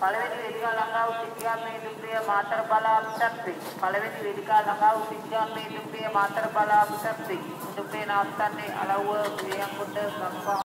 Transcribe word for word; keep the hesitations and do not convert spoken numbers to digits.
පළවෙනි වේදිකාව ළඟා වූ සිටියාමේ දුම්රිය මාතර බලාපිටත් වේ. පළවෙනි වේදිකාව ළඟා වූ සිටියාමේ දුම්රිය මාතර බලාපිටත් වේ. දුම්රිය නාස්තන්නේ අලව්ව වියන්කොඩ ගම්පහ